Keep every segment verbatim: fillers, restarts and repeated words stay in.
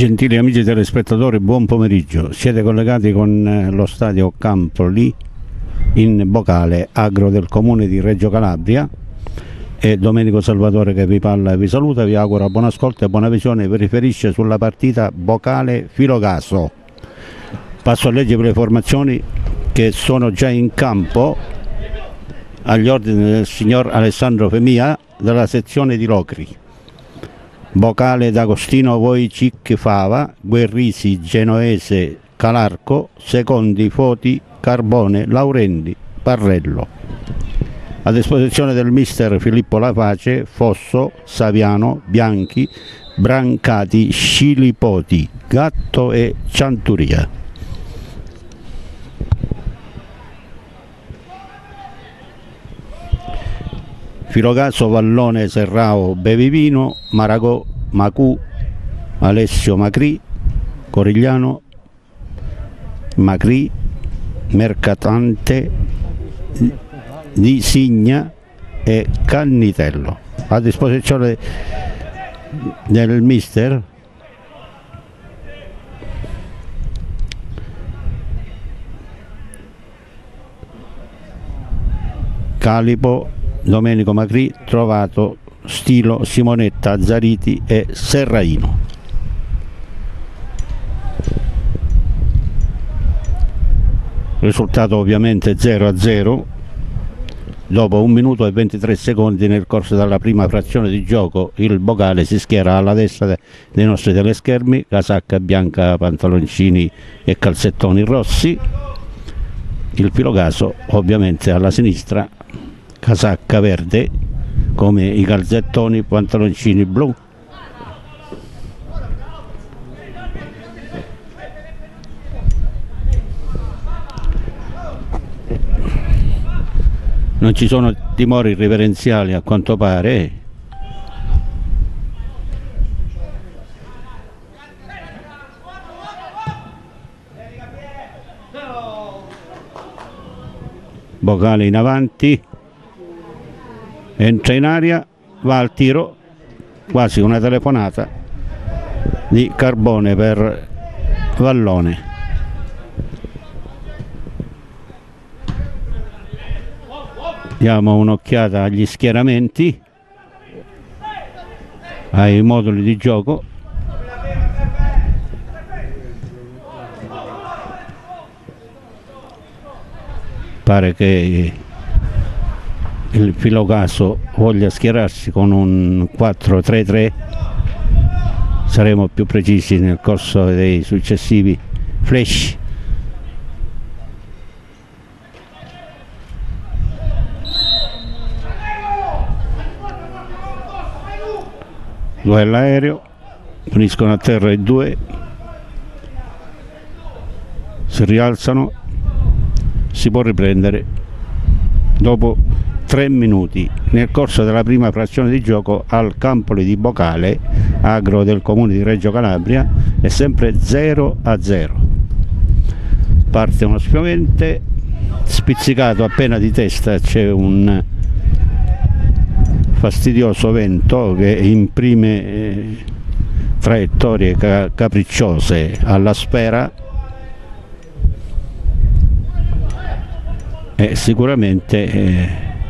Gentili amici telespettatori, buon pomeriggio. Siete collegati con lo stadio Campoli in Bocale, agro del comune di Reggio Calabria. È Domenico Salvatore che vi parla e vi saluta, vi auguro buon ascolto e buona visione. Vi riferisce sulla partita Bocale Filogaso. Passo a leggervi le formazioni che sono già in campo agli ordini del signor Alessandro Femia della sezione di Locri. Bocale d'Agostino Wojcik Fava, Guerrisi Genoese Calarco, Secondi Foti Carbone Laurendi Parrello. A disposizione del mister Filippo Laface, Fosso, Saviano, Bianchi, Brancati, Scilipoti, Gatto e Cianturia. Filogaso, Vallone, Serrao, Bevivino, Maragò, Macù, Alessio Macri, Corigliano, Macri, Mercatante, Di Signa e Cannitello. A disposizione del mister Calipo, Domenico Macri, Trovato, Stilo, Simonetta, Zariti e Serraino. Risultato ovviamente zero a zero. Dopo un minuto e ventitré secondi nel corso della prima frazione di gioco il Bocale si schiera alla destra dei nostri teleschermi, casacca bianca, pantaloncini e calzettoni rossi. Il Filogaso ovviamente alla sinistra, casacca verde come i calzettoni, pantaloncini blu. Non ci sono timori riverenziali a quanto pare. Bocale in avanti, entra in aria, va al tiro, quasi una telefonata di Carbone per Vallone. Diamo un'occhiata agli schieramenti, ai moduli di gioco. Pare che il Filogaso voglia schierarsi con un quattro tre tre, saremo più precisi nel corso dei successivi flash. Duello aereo, finiscono a terra i due, si rialzano, si può riprendere dopo tre minuti nel corso della prima frazione di gioco al Campoli di Bocale, agro del comune di Reggio Calabria. È sempre zero a zero. Parte uno spiovente spizzicato appena di testa, c'è un fastidioso vento che imprime eh, traiettorie ca capricciose alla sfera e sicuramente eh,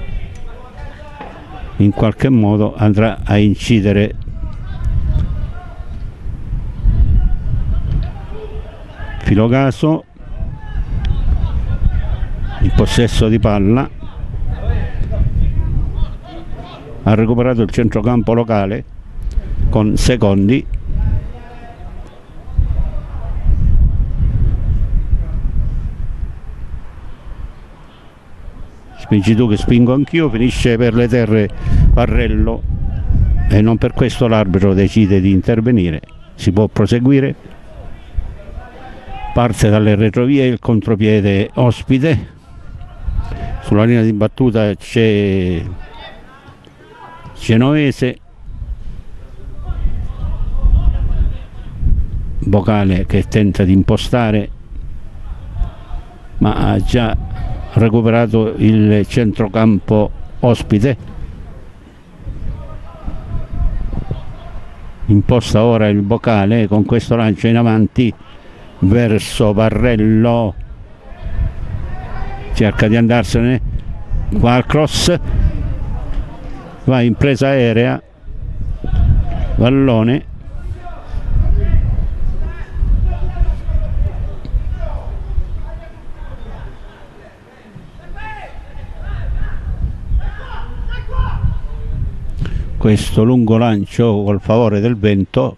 in qualche modo andrà a incidere Filogaso in possesso di palla. Ha recuperato il centrocampo locale con Secondi. Spingi tu che spingo anch'io, finisce per le terre Parrello e non per questo l'arbitro decide di intervenire. Si può proseguire. Parte dalle retrovie il contropiede Ospite. Sulla linea di battuta c'è Genoese, Bocale che tenta di impostare ma ha già recuperato il centrocampo Ospite. Imposta ora il Bocale con questo lancio in avanti verso Parrello, cerca di andarsene, va al cross, va in presa aerea, Vallone, questo lungo lancio col favore del vento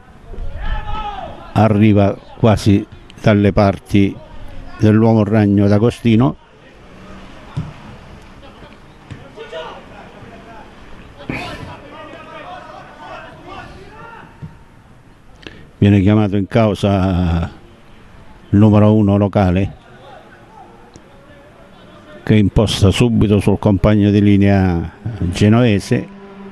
arriva quasi dalle parti dell'uomo ragno d'Agostino. Viene chiamato in causa il numero uno locale, che imposta subito sul compagno di linea genovese.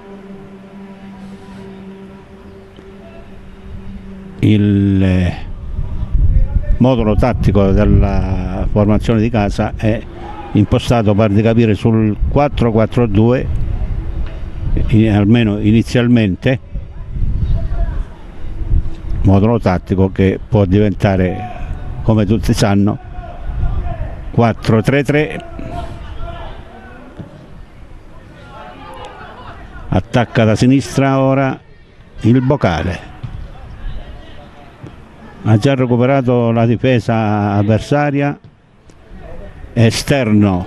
Il modulo tattico della formazione di casa è impostato, per di capire, sul quattro quattro due, almeno inizialmente, modulo tattico che può diventare, come tutti sanno, quattro tre tre. Attacca da sinistra ora il Bocale. Ha già recuperato la difesa avversaria, esterno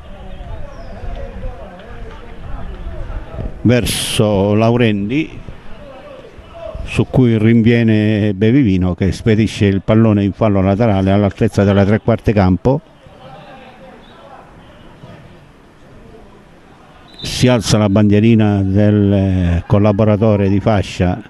verso Laurendi, su cui rinviene Bevivino, che spedisce il pallone in fallo laterale all'altezza della tre quarti campo. Si alza la bandierina del collaboratore di fascia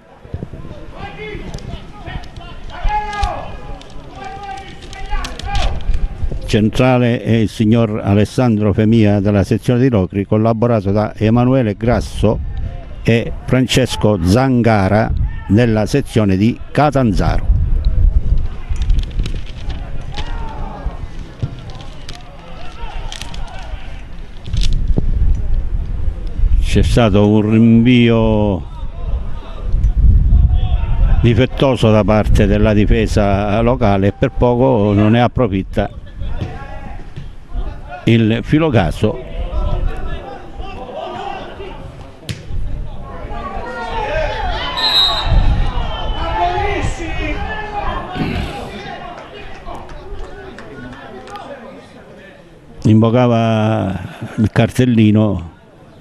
centrale, è il signor Alessandro Femia della sezione di Locri, collaborato da Emanuele Grasso e Francesco Zangara della sezione di Catanzaro. C'è stato un rinvio difettoso da parte della difesa locale e per poco non ne approfitta il Filocaso. Invocava il cartellino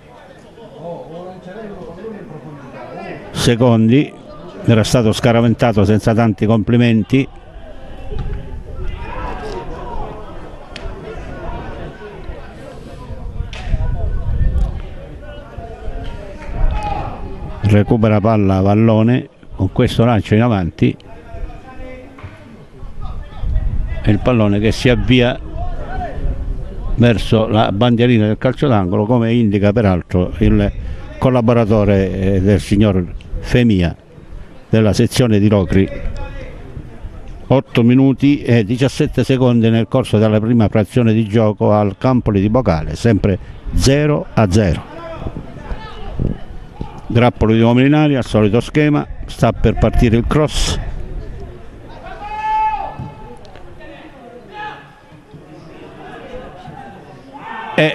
Secondi, era stato scaraventato senza tanti complimenti. Recupera palla Vallone con questo lancio in avanti e il pallone che si avvia verso la bandierina del calcio d'angolo, come indica peraltro il collaboratore del signor Femia della sezione di Locri. otto minuti e diciassette secondi nel corso della prima frazione di gioco al Campoli di Bocale, sempre zero a zero. Grappolo di Molinari al solito schema, sta per partire il cross. E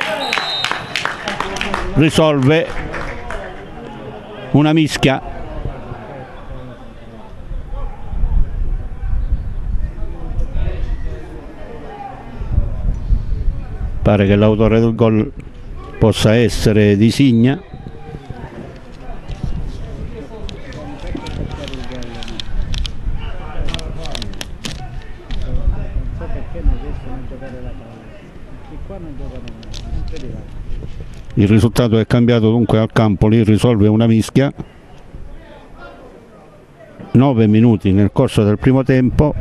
risolve una mischia. Pare che l'autore del gol possa essere Di Signa. Il risultato è cambiato dunque al Campoli, risolve una mischia. nove minuti nel corso del primo tempo.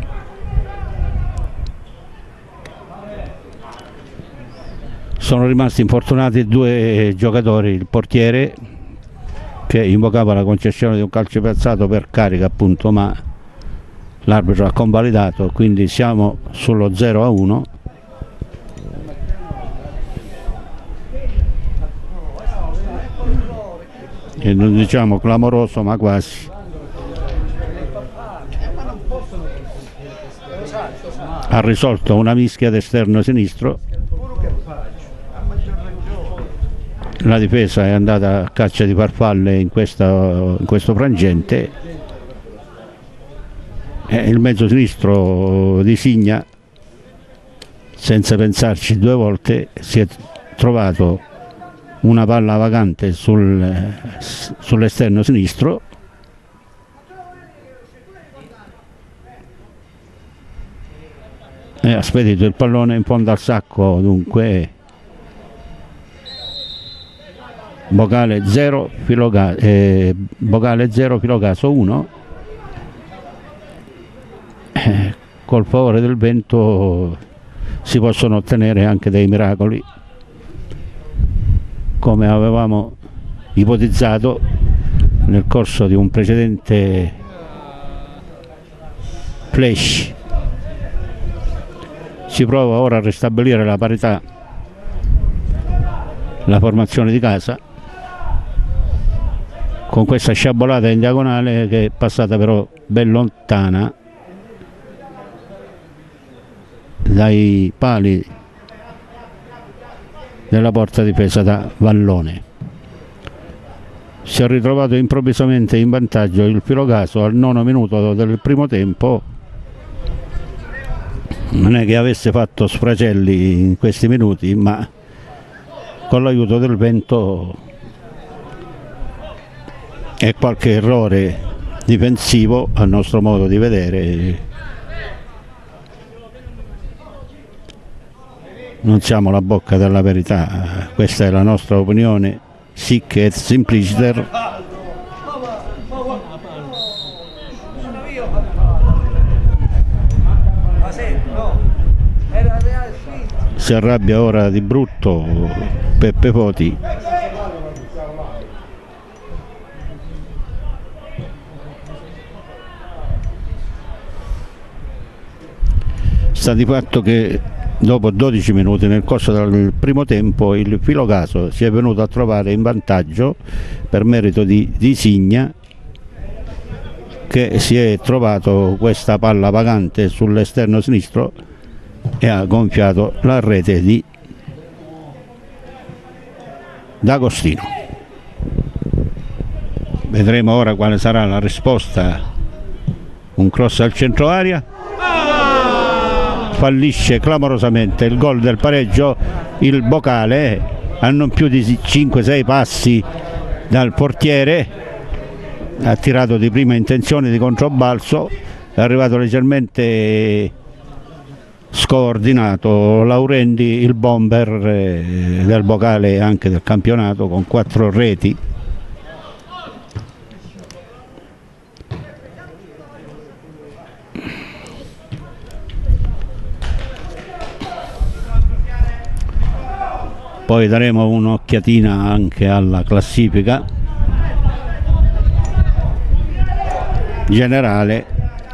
Sono rimasti infortunati due giocatori, il portiere che invocava la concessione di un calcio piazzato per carica appunto, ma l'arbitro ha convalidato, quindi siamo sullo zero a uno. E non diciamo clamoroso, ma quasi. ha risolto una mischia d'esterno sinistro, la difesa è andata a caccia di farfalle in, questa, in questo frangente e il mezzo sinistro di Signa, senza pensarci due volte, si è trovato una palla vacante sul, sull'esterno sinistro e ha spedito il pallone in fondo al sacco. Dunque Bocale zero, Filoga, eh, Bocale zero, Filogaso uno. Eh, col favore del vento si possono ottenere anche dei miracoli, come avevamo ipotizzato nel corso di un precedente flash. Si prova ora a ristabilire la parità, la formazione di casa, con questa sciabolata in diagonale che è passata però ben lontana dai pali della porta difesa da Vallone. Si è ritrovato improvvisamente in vantaggio il Filogaso al nono minuto del primo tempo. Non è che avesse fatto sfracelli in questi minuti, ma con l'aiuto del vento e qualche errore difensivo, a nostro modo di vedere, non siamo la bocca della verità, questa è la nostra opinione, sic et simpliciter. Si arrabbia ora di brutto Peppe Poti. Sta di fatto che dopo dodici minuti nel corso del primo tempo il Filogaso si è venuto a trovare in vantaggio per merito di, di Signa, che si è trovato questa palla vagante sull'esterno sinistro e ha gonfiato la rete di D'Agostino. Vedremo ora quale sarà la risposta. Un cross al centro area, fallisce clamorosamente il gol del pareggio il Bocale a non più di cinque sei passi dal portiere. Ha tirato di prima intenzione di controbalzo, è arrivato leggermente scordinato Laurendi, il bomber del Bocale e anche del campionato, con quattro reti. Poi daremo un'occhiatina anche alla classifica generale,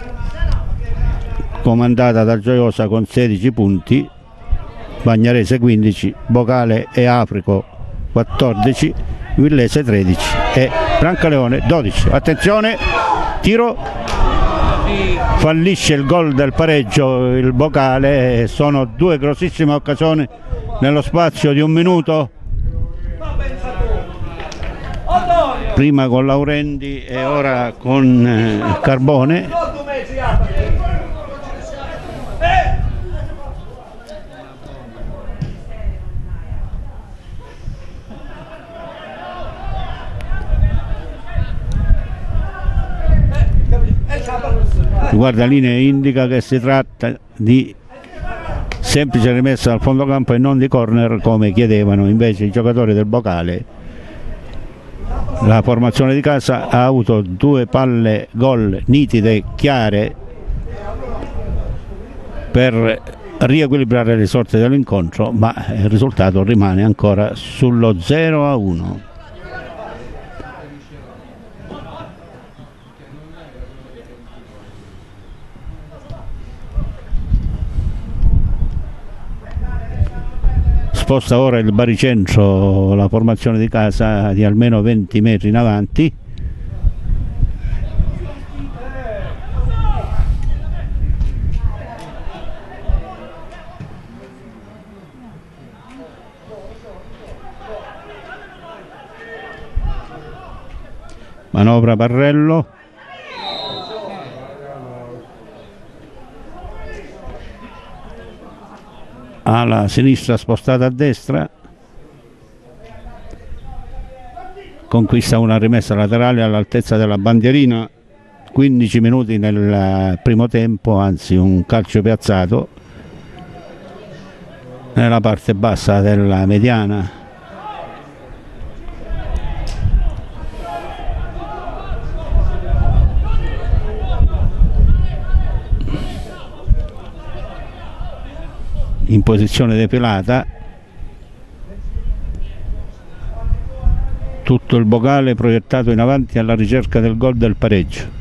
comandata da Gioiosa con sedici punti, Bagnarese quindici, Bocale e Africo quattordici, Villese tredici e Brancaleone dodici. Attenzione, tiro, fallisce il gol del pareggio il Bocale. Sono due grossissime occasioni nello spazio di un minuto, prima con Laurendi e ora con eh, Carbone. Il guardalinee indica che si tratta di semplice rimessa al fondo campo e non di corner come chiedevano invece i giocatori del Bocale. La formazione di casa ha avuto due palle gol nitide e chiare per riequilibrare le sorti dell'incontro, ma il risultato rimane ancora sullo zero a uno. Sposta ora il baricentro la formazione di casa di almeno venti metri in avanti. manovra Parrello, alla sinistra spostata a destra, conquista una rimessa laterale all'altezza della bandierina. Quindici minuti nel primo tempo, anzi un calcio piazzato nella parte bassa della mediana. In posizione depilata, tutto il Bocale proiettato in avanti alla ricerca del gol del pareggio.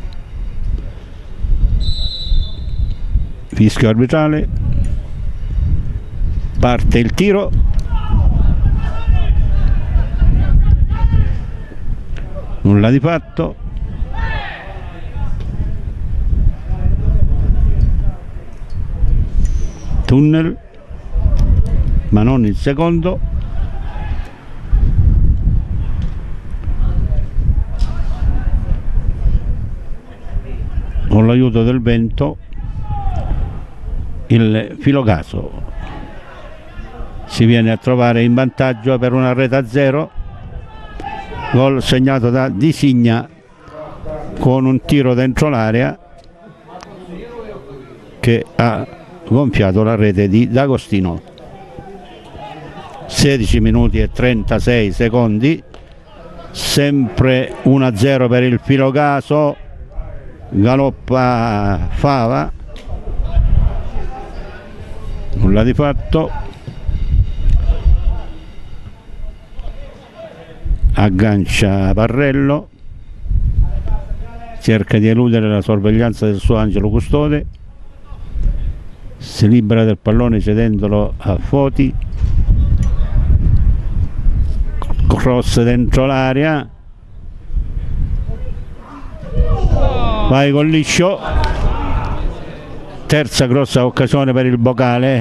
Fischio arbitrale, parte il tiro, nulla di fatto. Tunnel, ma non il secondo. Con l'aiuto del vento il Filocaso si viene a trovare in vantaggio per una rete a zero. Gol segnato da Di Signa con un tiro dentro l'area che ha gonfiato la rete di D'Agostino. sedici minuti e trentasei secondi, sempre uno a zero per il Filocaso. Galoppa Fava, nulla di fatto. Aggancia Parrello, cerca di eludere la sorveglianza del suo angelo custode, si libera del pallone cedendolo a Foti, cross dentro l'area, vai con liscio, terza grossa occasione per il Bocale.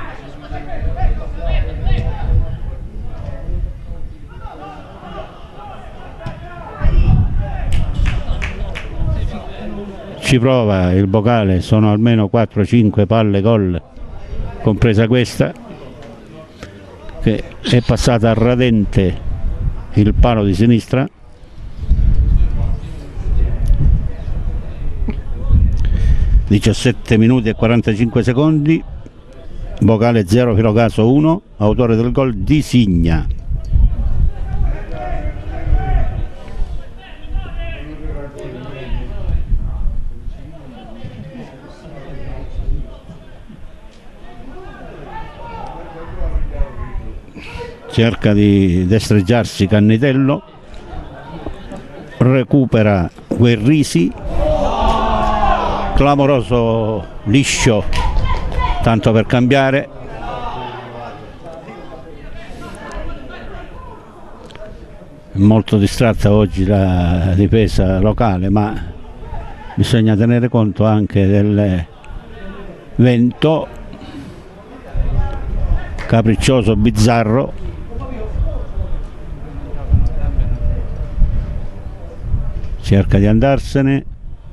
Ci prova il Bocale, sono almeno quattro cinque palle gol, compresa questa che è passata radente il palo di sinistra. diciassette minuti e quarantacinque secondi, Bocale zero, Filocaso uno, autore del gol Di Signa. Cerca di destreggiarsi Cannitello, recupera Guerrisi, clamoroso liscio tanto per cambiare, molto distratta oggi la difesa locale, ma bisogna tenere conto anche del vento capriccioso, bizzarro. Cerca di andarsene,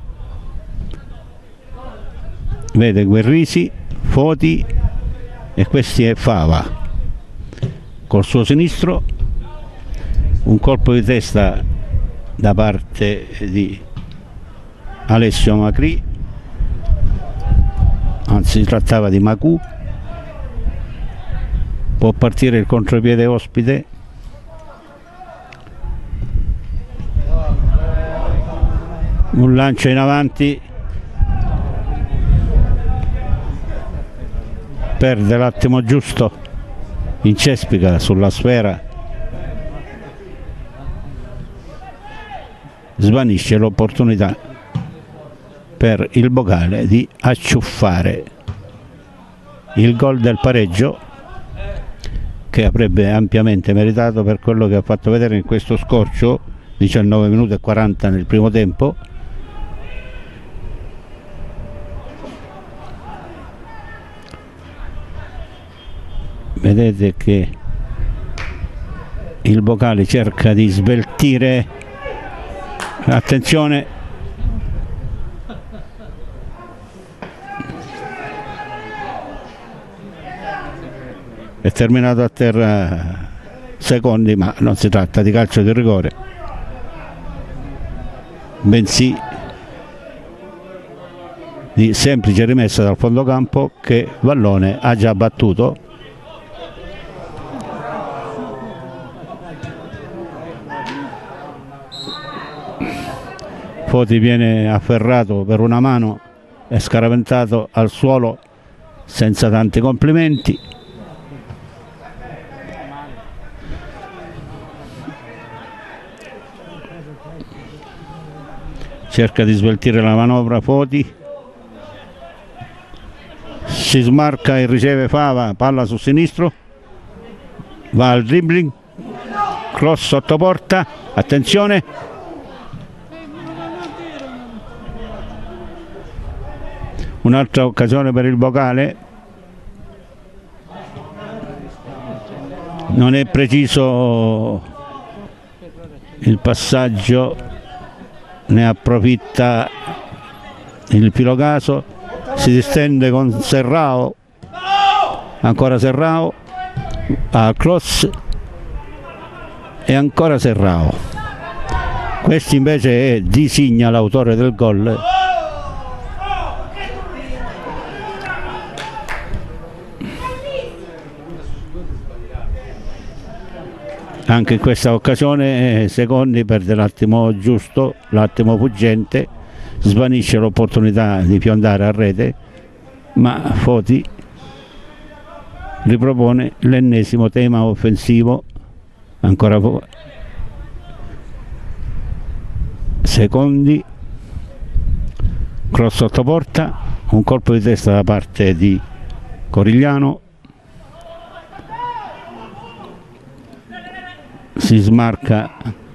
vede Guerrisi, Foti e questi è Fava col suo sinistro, un colpo di testa da parte di Alessio Macri, anzi si trattava di Macù. Può partire il contropiede ospite, un lancio in avanti, perde l'attimo giusto, incespica sulla sfera, svanisce l'opportunità per il Bocale di acciuffare il gol del pareggio, che avrebbe ampiamente meritato per quello che ha fatto vedere in questo scorcio, diciannove minuti e quaranta nel primo tempo. Vedete che il Bocale cerca di sveltire attenzione, è terminato a terra Secondi, ma non si tratta di calcio di rigore, bensì di semplice rimessa dal fondo campo che Vallone ha già battuto. Foti viene afferrato per una mano e scaraventato al suolo senza tanti complimenti. Cerca di sveltire la manovra Foti, si smarca e riceve Fava, palla sul sinistro, va al dribbling, cross sotto porta, attenzione, un'altra occasione per il Bocale, non è preciso il passaggio, ne approfitta il Filocaso, si distende con Serrao, ancora Serrao, al cross e ancora Serrao. Questo invece è Di Signa, l'autore del gol. Anche in questa occasione Secondi perde l'attimo giusto, l'attimo fuggente, svanisce l'opportunità di fiondare a rete, ma Foti ripropone l'ennesimo tema offensivo, ancora Secondi, cross sotto porta, un colpo di testa da parte di Corigliano, si smarca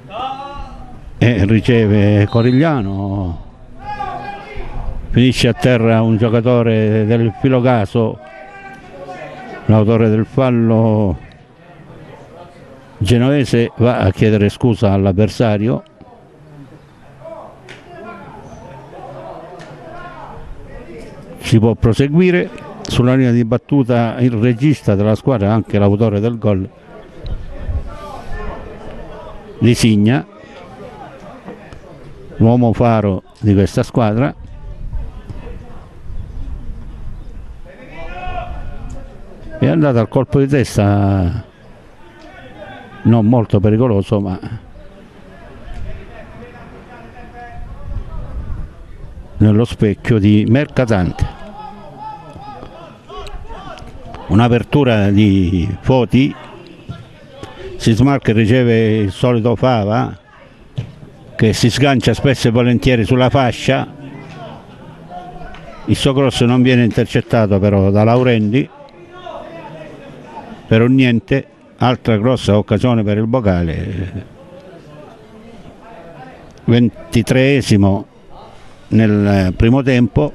e riceve Corigliano, finisce a terra un giocatore del Filocaso, l'autore del fallo genovese va a chiedere scusa all'avversario. Si può proseguire, sulla linea di battuta il regista della squadra, anche l'autore del gol, Di Signa, l'uomo faro di questa squadra. È andato al colpo di testa non molto pericoloso, ma nello specchio di Mercatante. Un'apertura di Foti, si smarca e riceve il solito Fava che si sgancia spesso e volentieri sulla fascia. Il suo cross non viene intercettato però da Laurendi, per un niente. Altra grossa occasione per il Bocale, ventitreesimo nel primo tempo.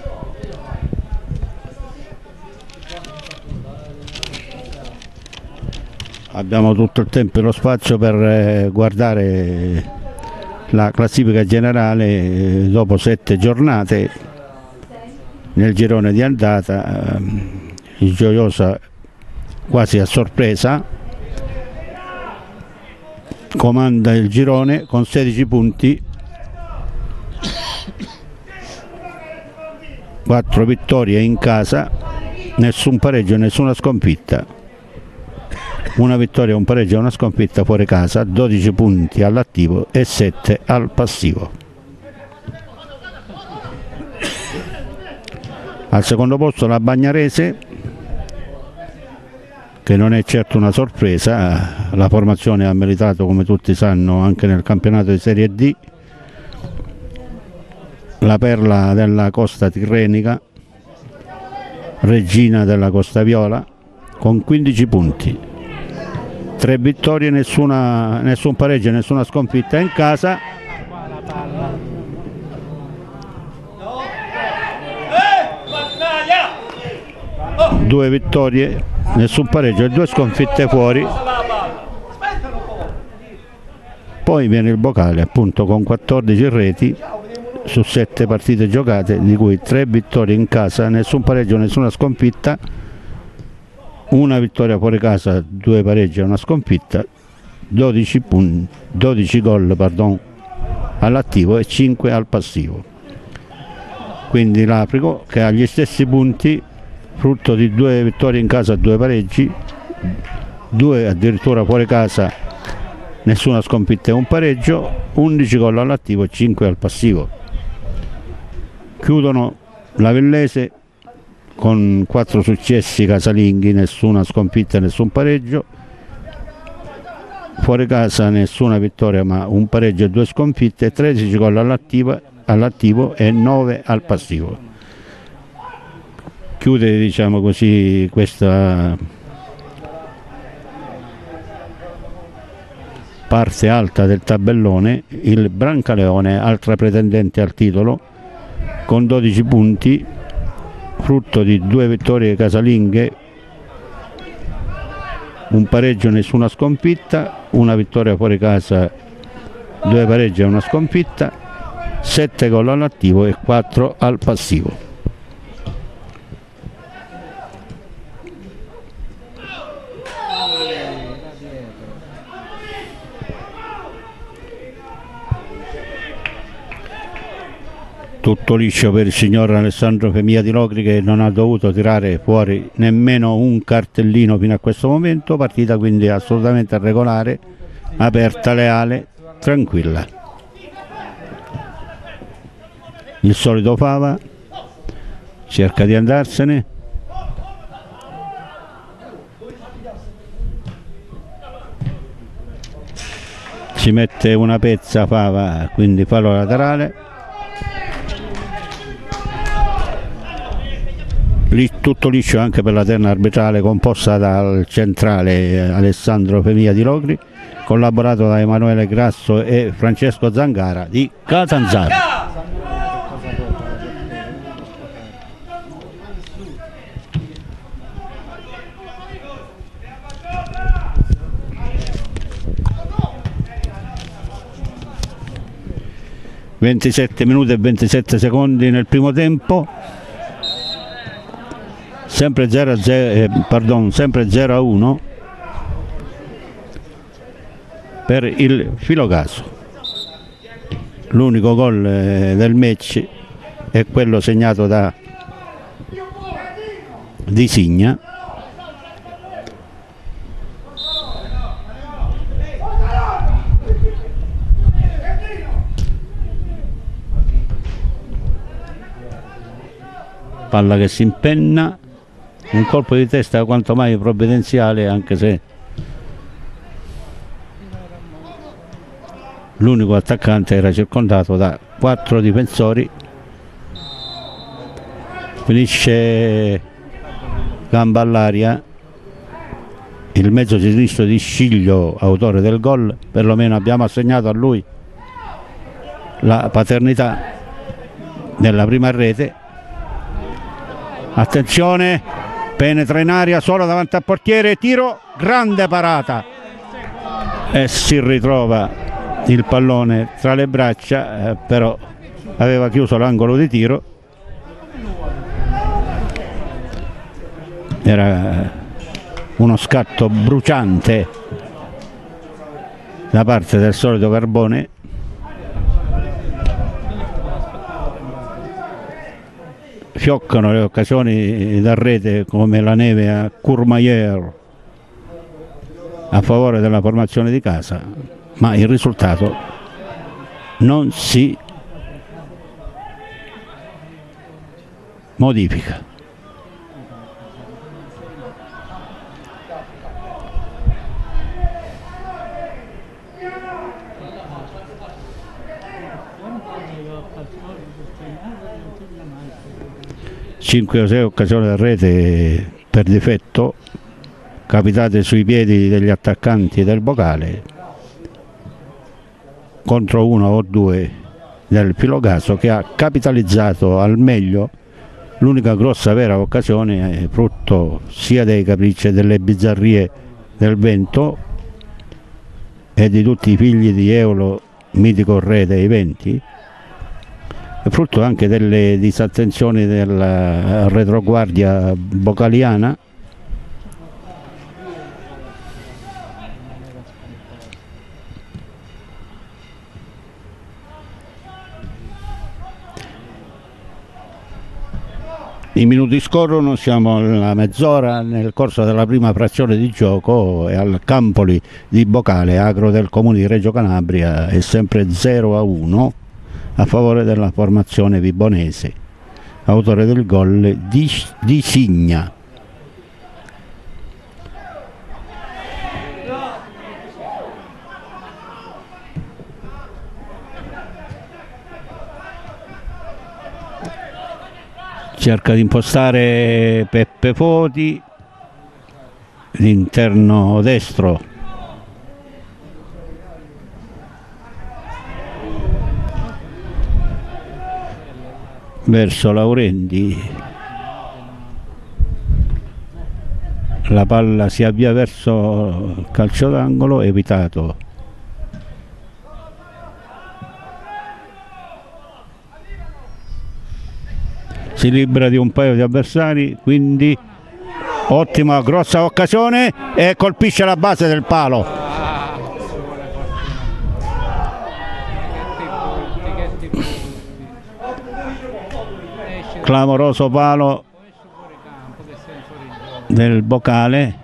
Abbiamo tutto il tempo e lo spazio per guardare la classifica generale dopo sette giornate. Nel girone di andata il Gioiosa quasi a sorpresa comanda il girone con sedici punti, quattro vittorie in casa, nessun pareggio, nessuna sconfitta. Una vittoria, un pareggio e una sconfitta fuori casa, dodici punti all'attivo e sette al passivo. Al secondo posto la Bagnarese, che non è certo una sorpresa, la formazione ha meritato, come tutti sanno, anche nel campionato di Serie D, la perla della costa tirrenica, regina della Costa Viola, con quindici punti, tre vittorie, nessuna, nessun pareggio e nessuna sconfitta in casa. Due vittorie, nessun pareggio e due sconfitte fuori. Poi Poi viene il Bocale appunto con quattordici reti su sette partite giocate, di cui tre vittorie in casa, nessun pareggio, nessuna sconfitta, una vittoria fuori casa, due pareggi e una sconfitta, dodici, punti, dodici gol pardon, all'attivo e cinque al passivo. Quindi l'Aprico che ha gli stessi punti, frutto di due vittorie in casa e due pareggi, due addirittura fuori casa, nessuna sconfitta e un pareggio, undici gol all'attivo e cinque al passivo. Chiudono la Vellese con quattro successi casalinghi, nessuna sconfitta e nessun pareggio, fuori casa nessuna vittoria ma un pareggio e due sconfitte, tredici gol all'attivo all'attivo e nove al passivo. Chiude, diciamo così, questa parte alta del tabellone il Brancaleone, altra pretendente al titolo, con dodici punti, frutto di due vittorie casalinghe, un pareggio, nessuna sconfitta, una vittoria fuori casa, due pareggi e una sconfitta, sette gol all'attivo e quattro al passivo. Tutto liscio per il signor Alessandro Femia di Locri, che non ha dovuto tirare fuori nemmeno un cartellino fino a questo momento. Partita quindi assolutamente regolare, aperta, leale, tranquilla. Il solito Fava cerca di andarsene, ci mette una pezza Fava, quindi fallo laterale. Tutto liscio anche per la terna arbitrale composta dal centrale Alessandro Femia di Locri, collaborato da Emanuele Grasso e Francesco Zangara di Catanzaro. ventisette minuti e ventisette secondi nel primo tempo, sempre zero a zero, eh, pardon, sempre zero a uno per il Filocaso. L'unico gol eh, del match è quello segnato da Di Signa. Palla che si impenna, un colpo di testa quanto mai provvidenziale, anche se l'unico attaccante era circondato da quattro difensori. Finisce gamba all'aria il mezzo sinistro di Sciglio, autore del gol. Perlomeno abbiamo assegnato a lui la paternità della prima rete. Attenzione, penetra in aria solo davanti al portiere, tiro, grande parata e si ritrova il pallone tra le braccia, eh, però aveva chiuso l'angolo di tiro. Era uno scatto bruciante da parte del solito Carbone. Fioccano le occasioni da rete come la neve a Courmayeur a favore della formazione di casa, ma il risultato non si modifica. cinque o sei occasioni da rete per difetto, capitate sui piedi degli attaccanti del Bocale, contro uno o due del Filocaso, che ha capitalizzato al meglio l'unica grossa vera occasione, frutto sia dei capricci e delle bizzarrie del vento, e di tutti i figli di Eolo, mitico re dei venti, è frutto anche delle disattenzioni della retroguardia bocaliana, I minuti scorrono, siamo alla mezz'ora nel corso della prima frazione di gioco e al Campoli di Bocale, agro del comune di Reggio Calabria, è sempre zero a uno a favore della formazione vibonese. Autore del gol di, di Signa. Cerca di impostare Peppe Foti, l'interno destro, verso Laurendi, la palla si avvia verso il calcio d'angolo, evitato. Si libera di un paio di avversari, quindi ottima, grossa occasione e colpisce la base del palo. Clamoroso palo del Bocale.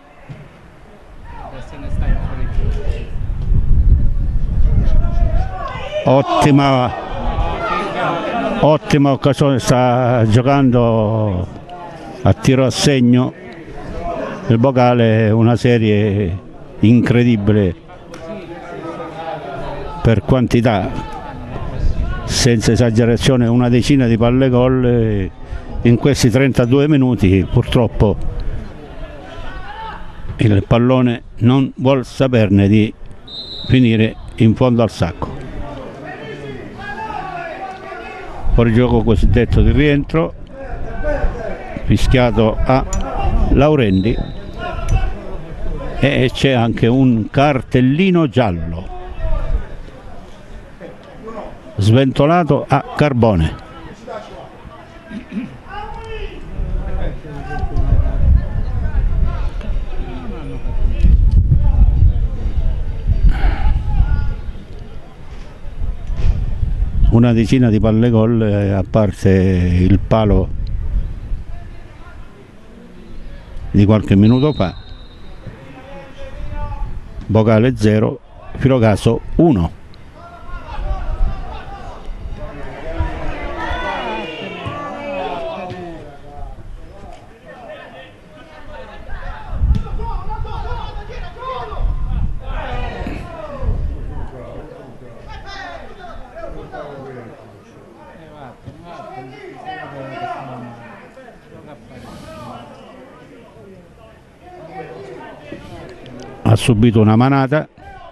Ottima Ottima occasione, sta giocando a tiro a segno il Bocale, una serie incredibile per quantità, senza esagerazione una decina di palle gol in questi trentadue minuti. Purtroppo il pallone non vuol saperne di finire in fondo al sacco. Fuori gioco cosiddetto di rientro, fischiato a Laurendi, e c'è anche un cartellino giallo sventolato a Carbone. Una decina di palle gol, eh, a parte il palo di qualche minuto fa. Bocale zero, Filocaso uno. Ha subito una manata,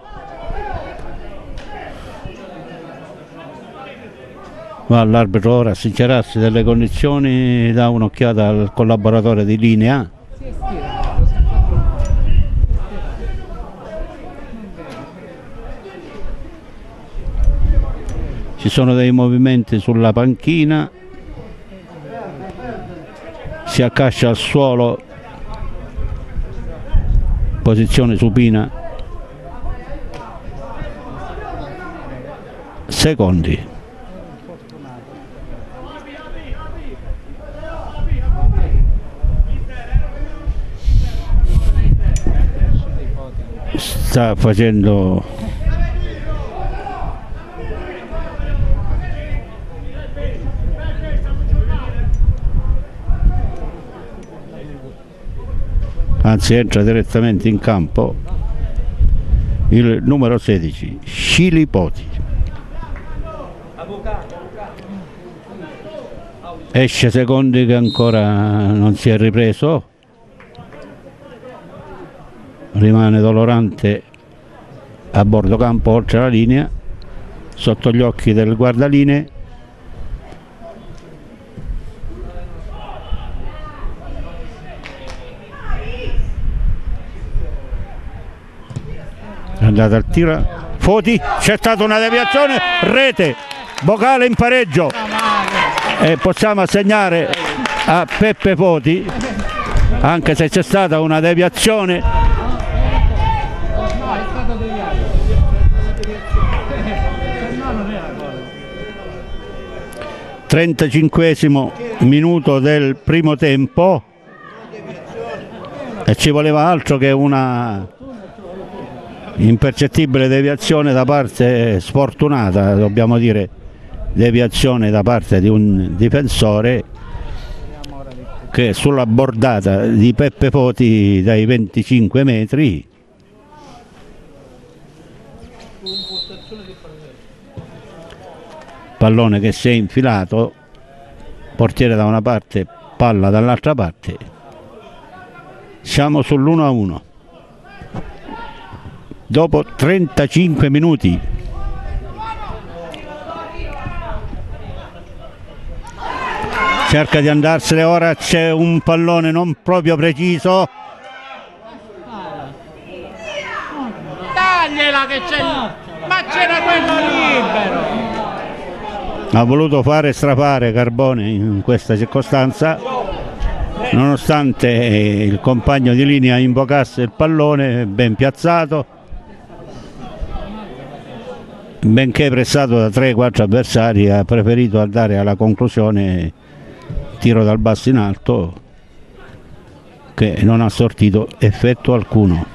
va all'arbitro ora a sincerarsi delle condizioni, dà un'occhiata al collaboratore di linea. Ci sono dei movimenti sulla panchina, si accascia al suolo, posizione supina, secondi. Sta facendo anzi entra direttamente in campo il numero sedici, Scilipoti. Esce Secondi che ancora non si è ripreso, rimane Dolorante a bordo campo oltre la linea, sotto gli occhi del guardalinee. andata al tiro, Foti, c'è stata una deviazione, rete, Bocale in pareggio e possiamo assegnare a Peppe Foti, anche se c'è stata una deviazione. trentacinquesimo minuto del primo tempo e ci voleva altro che una impercettibile deviazione da parte sfortunata, dobbiamo dire, deviazione da parte di un difensore che sulla bordata di Peppe Foti dai venticinque metri pallone che si è infilato, portiere da una parte, palla dall'altra parte. Siamo sull'uno a uno dopo trentacinque minuti. Cerca di andarsene ora, c'è un pallone non proprio preciso. Tagliela che c'è, ma c'era quello libero. Ha voluto fare strafare Carbone in questa circostanza, nonostante il compagno di linea invocasse il pallone ben piazzato, benché pressato da tre quattro avversari, ha preferito andare alla conclusione tiro dal basso in alto che non ha sortito effetto alcuno.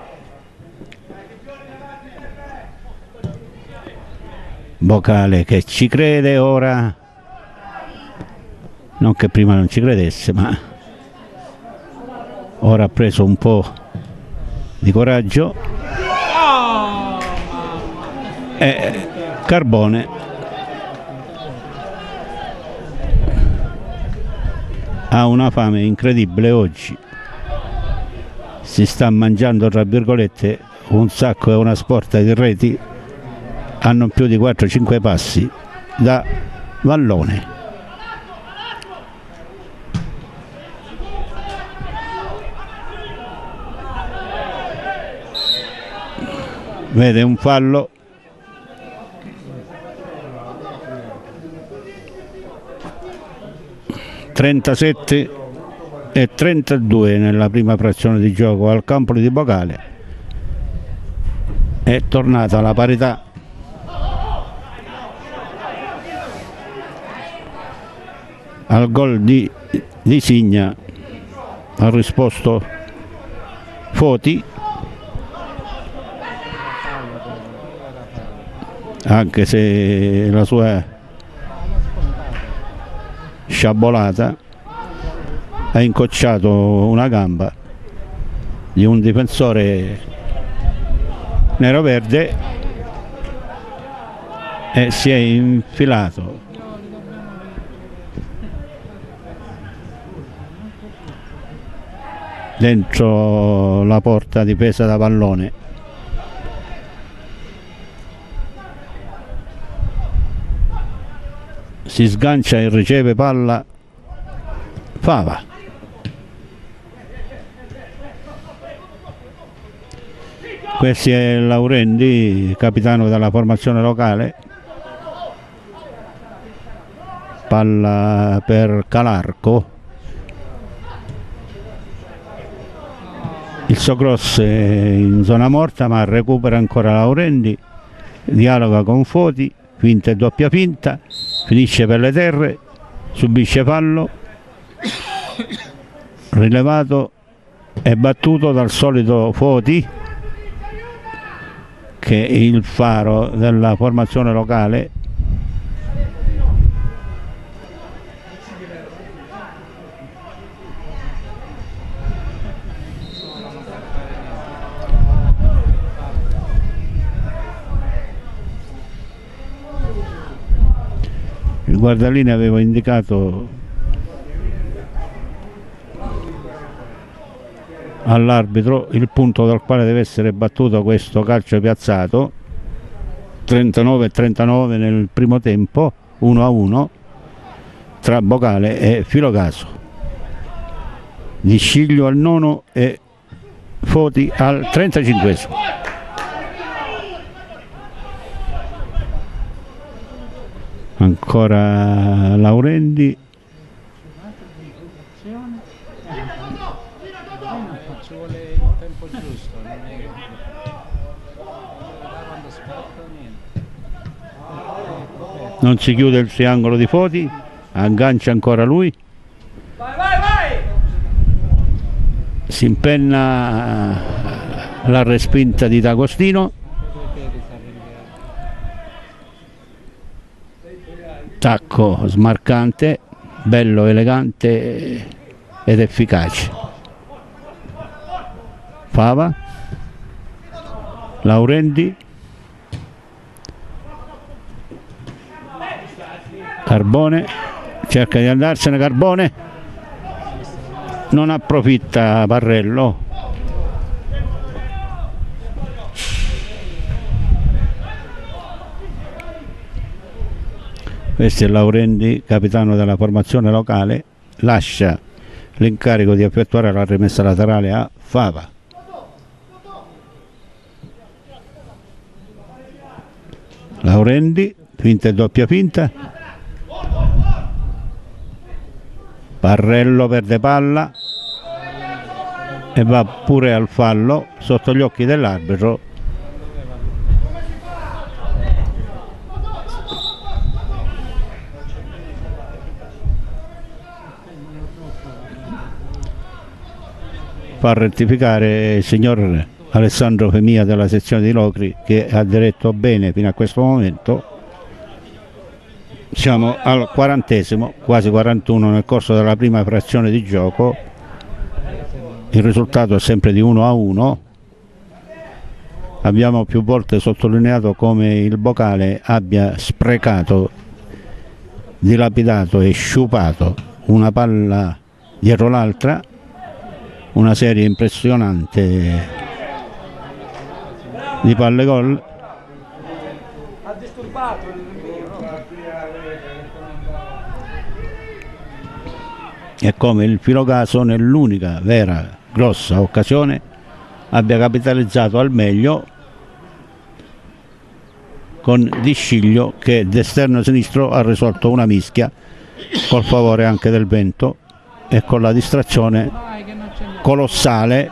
Bocale che ci crede ora, non che prima non ci credesse, ma ora ha preso un po' di coraggio e Carbone ha una fame incredibile oggi, si sta mangiando tra virgolette un sacco e una sporta di reti a non più di quattro cinque passi da Vallone. Vede un fallo, trentasette e trentadue nella prima frazione di gioco al campo di Bocale. È tornata la parità. Al gol di, di Signa ha risposto Foti, anche se la sua sciabolata ha incocciato una gamba di un difensore nero-verde e si è infilato dentro la porta difesa da Vallone. Si sgancia e riceve palla Fava. Questo è Laurendi, capitano della formazione locale. Palla per Calarco. Il Socross è in zona morta, ma recupera ancora Laurendi, dialoga con Foti, finta e doppia finta, finisce per le terre, subisce fallo, rilevato e battuto dal solito Foti, che è il faro della formazione locale. Il guardalinea aveva indicato all'arbitro il punto dal quale deve essere battuto questo calcio piazzato. Trentanove e trentanove nel primo tempo, uno a uno tra Bocale e Filocaso. Di Sciglio al nono e Foti al trentacinquesimo. Ancora Laurendi. Ci vuole il tempo giusto, non è che quando scatta niente. Non si chiude il triangolo di Foti, aggancia ancora lui. Vai, vai, vai! Si impenna la respinta di D'Agostino. Tacco smarcante, bello, elegante ed efficace. Fava, Laurendi, Carbone, cerca di andarsene Carbone, non approfitta Parrello. Questo è Laurendi, capitano della formazione locale, lascia l'incarico di effettuare la rimessa laterale a Fava. Laurendi, finta e doppia finta. Parrello perde palla e va pure al fallo sotto gli occhi dell'arbitro. Fa rettificare il signor Alessandro Femia della sezione di Locri, che ha diretto bene fino a questo momento. Siamo al quarantesimo, quasi quarantuno nel corso della prima frazione di gioco. Il risultato è sempre di uno a uno. Abbiamo più volte sottolineato come il Bocale abbia sprecato, dilapidato e sciupato una palla dietro l'altra. Una serie impressionante di palle gol. Ha disturbato il rinvio, no? E come il Filocaso nell'unica vera grossa occasione abbia capitalizzato al meglio con Di Sciglio, che d'esterno sinistro ha risolto una mischia col favore anche del vento e con la distrazione colossale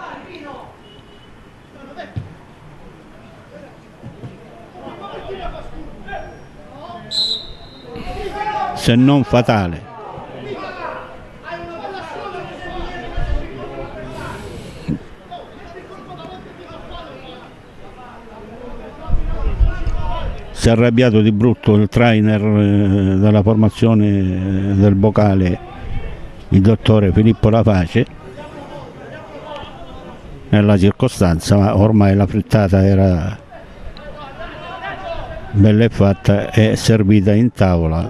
se non fatale si è arrabbiato di brutto il trainer eh, della formazione eh, del Bocale, il dottore Filippo Laface, nella circostanza, ma ormai la frittata era bella e fatta e servita in tavola.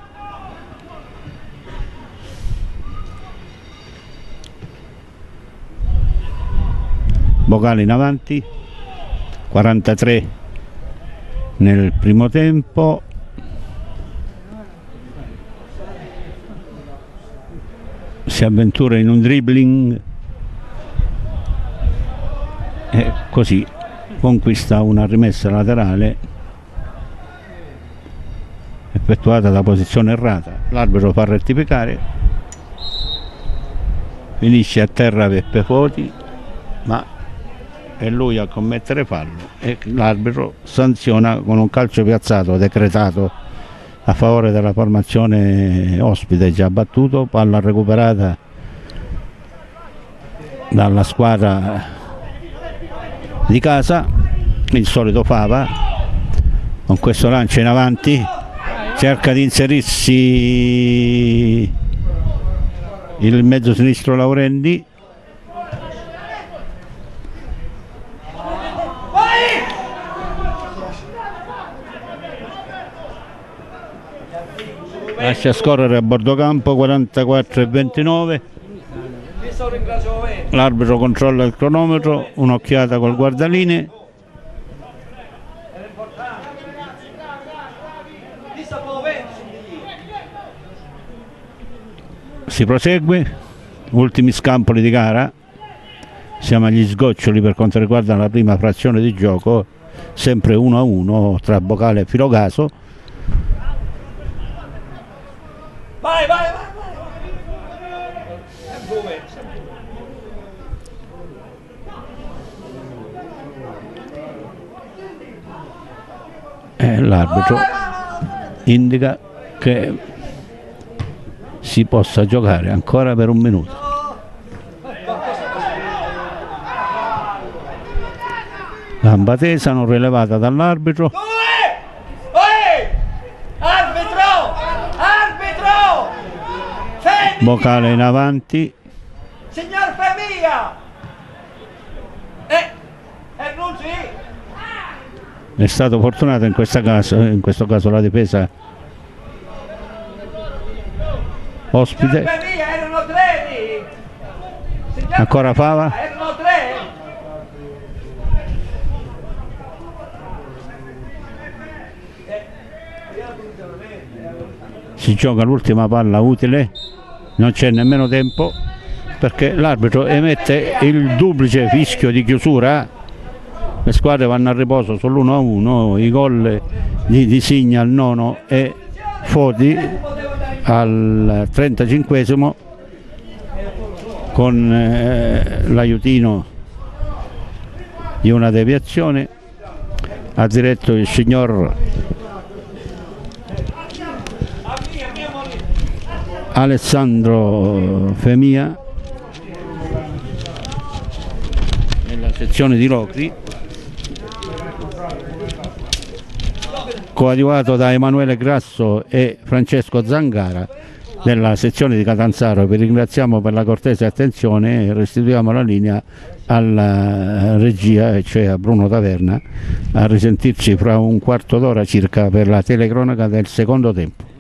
Bocale in avanti, quarantatré nel primo tempo. Si avventura in un dribbling e così conquista una rimessa laterale effettuata da posizione errata. L'arbitro fa rettificare, finisce a terra Peppe Foti, ma è lui a commettere fallo e l'arbitro sanziona con un calcio piazzato decretato a favore della formazione ospite già battuto. Palla recuperata dalla squadra di casa, il solito Fava con questo lancio in avanti, cerca di inserirsi il mezzo sinistro Laurendi, lascia scorrere a bordo campo. Quarantaquattro e ventinove. L'arbitro controlla il cronometro, un'occhiata col guardalinee. Si prosegue, ultimi scampoli di gara, siamo agli sgoccioli per quanto riguarda la prima frazione di gioco, sempre uno a uno tra Bocale e Filocaso. Vai, vai, vai, vai. Eh, l'arbitro indica che si possa giocare ancora per un minuto. Gamba tesa non rilevata dall'arbitro. Arbitro! Arbitro! Femini! Vocale in avanti. Signor Femia! Eh! Eh non sì! È stato fortunato in questo caso, in questo caso la difesa ospite. Signor Femia, erano tre lì! Signor Ancora Fava. Erano tre! Si gioca l'ultima palla utile, non c'è nemmeno tempo perché l'arbitro emette il duplice fischio di chiusura. Le squadre vanno a riposo sull'uno a uno, i gol di Disigna al nono e Foti al trentacinquesimo con eh, l'aiutino di una deviazione. Ha diretto il signor Alessandro Femia nella sezione di Locri, coadiuvato da Emanuele Grasso e Francesco Zangara della sezione di Catanzaro. Vi ringraziamo per la cortese attenzione e restituiamo la linea alla regia, cioè a Bruno Taverna, a risentirci fra un quarto d'ora circa per la telecronaca del secondo tempo.